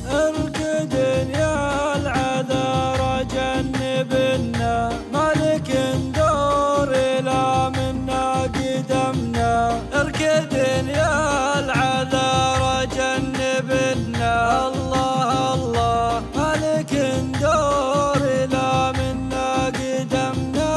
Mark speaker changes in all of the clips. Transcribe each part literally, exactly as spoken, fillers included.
Speaker 1: اركدن يا العذارى جنبنا، مالك ندور لا منا قدمنا. اركدن يا العذارى جنبنا، الله الله مالك ندور لا منا قدمنا.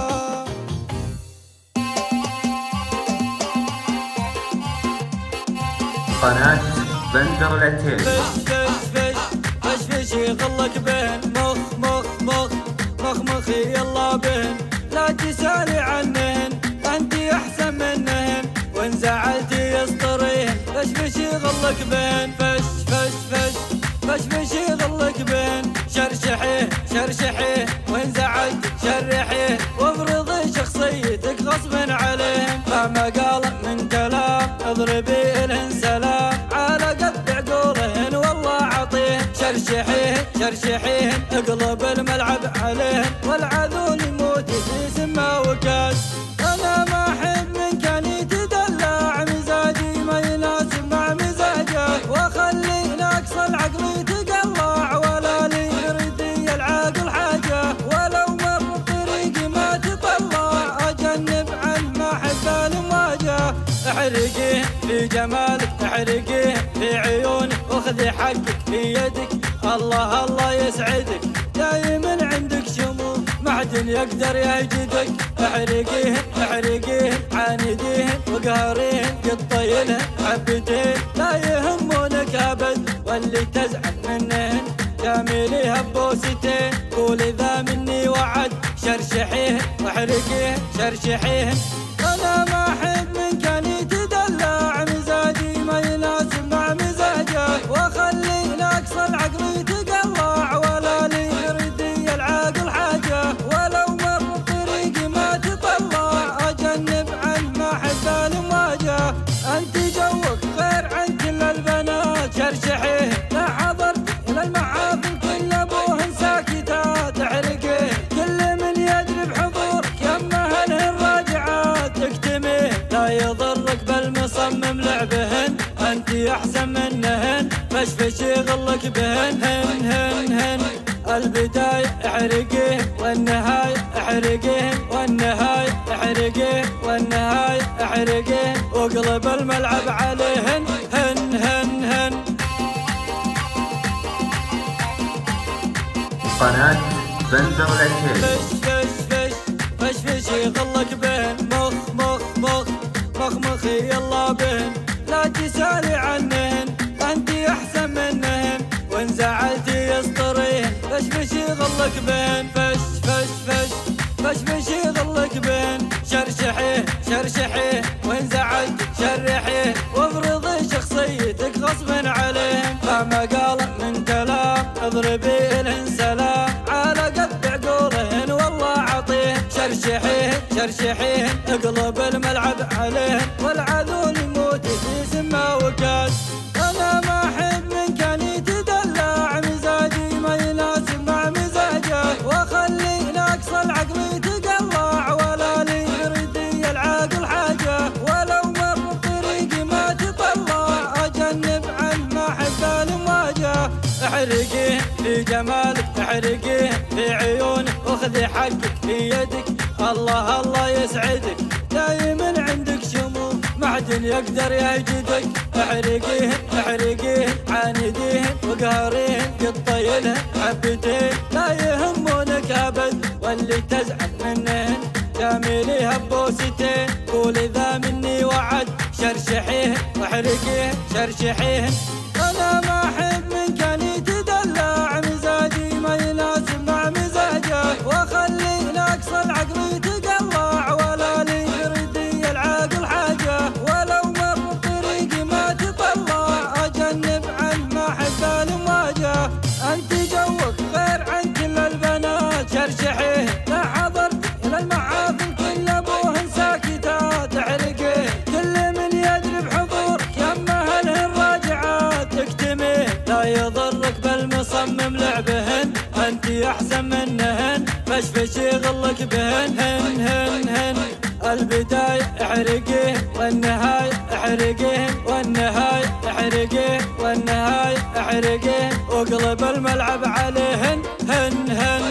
Speaker 2: قناة بندر العتيبي.
Speaker 1: فش فش فش فش فش يغلك بهن، مخ مخ مخ مخ مخي يلا بهن، لا تسالي عنهن انتي احسن منهن، وان زعلتي يسطريهن. فش فش يغلك بهن، فش فش فش فش فش يغلك بهن، شرشحيه شرشحيه وان زعلتي شرحيه، وافرضي شخصيتك غصبا عليهن. مهما قال من كلام اضربي الهن سلام، على قد عقولهن والله عطيهن. شرشحيهن شرشحيهن اقلب الملعب عليهن، والعذول يموت في سما وكاس. انا ما احب من كان يتدلع، مزاجي ما يناسب مع مزاجه، واخلي ناقص العقل يتقلع، ولا لي يريد العاقل حاجه. ولو مر بطريقي ما تطلع، اجنب عنه ما احب المواجهه. احرقيه في جمالك احرقيه في عيونك، واخذي حقك في يدك، الله الله يسعدك. دايما عندك شموع معدن يقدر يهجدك. احرقيه احرقيه عانديهن وقهريهن، قطيلهن حبتين لا يهمونك ابد، واللي تزعل منهن جامليها بوستين. قول اذا مني وعد شرشحيهن واحرقيهن شرشحيهن. انا ما احب من كان يتدلع، مزاجي ما يناسب مع مزاجه، واخلي ناقص العقل يتقلع، ولا لي يريد العاقل حاجه. ولو مر بطريقي ما تطلع، اجنب عنه ما احب المواجهه. انت جوك غير عن كل البنات، شرشحيه لا حضرت الى المعافن كل ابوهن ساكتات. احرقيه كل من يدري بحضورك يما هلهن راجعات. اكتميه لا يضرك بل مصمم لعبهن، انتي احسن منهن. فشفش يغلك بهن هن هن هن. البداية احرقيه والنهاية احرقيه، والنهاية احرقيه والنهاية احرقيه، واقلب الملعب عليهن هن هن هن.
Speaker 2: قناة بندر العتيبي.
Speaker 1: فش فش فش فش فش يغلك بهن، مخ مخ مخ مخ مخي يلا بهن، لا تسالي عنهن انتي احسن منهن، وان زعلتي يسطريهن. فش فش يغلك بهن، فش فش فش فش فش يغلك بهن، شرشحيه شرشحيه وان زعلتي شرحيه، وافرضي شخصيتك غصبا عليهن. مهما قال من كلام اضربي الهن سلام، على قد عقولهن والله عطيهن. شرشحيهن شرشحيهن اقلب الملعب عليهن، والعذول يموت في سما وكاس. انا ما احب من كان يتدلع، مزاجي ما يناسب مع مزاجه، واخلي ناقص العقل يتقلع، ولا لي يريد العاقل حاجه. ولو مر بطريقي ما تطلع، اجنب عنه ما احب المواجهه. احرقيه في جمالك احرقيه في عيونك، واخذي حقك في يدك، الله الله يسعدك. دايما عندك شموع معدن يقدر يهجدك. احرقيهن احرقيهن عانديهن وقهريهن، قطيلهن حبتين لا يهمونك ابد، واللي تزعل منهن جامليها بوستين. قول اذا مني وعد شرشحيهن واحرقيهن شرشحيهن. انا ما احب من كان يتدلع، مزاجي ما يناسب مع مزاجه، واخلي ناقص العقل يتقلع، ولا لي يريد العاقل حاجه. ولو مر بطريقي ما تطلع، اجنب عنه ما احب المواجهه. انت جوك غير عن كل البنات، شرشحيه لا حضرت الى المعافن كل ابوهن ساكتات. احرقيه كل من يدري بحضورك يما هلهن راجعات. اكتميه لا يضرك بل مصمم لعبهن، انتي احسن منهن. فشفش يغلك بهن هن هن هن. البداية احرقيه والنهاية احرقيه، والنهاية احرقيه والنهاية احرقيه. محرقين واقلب الملعب عليهن هن هن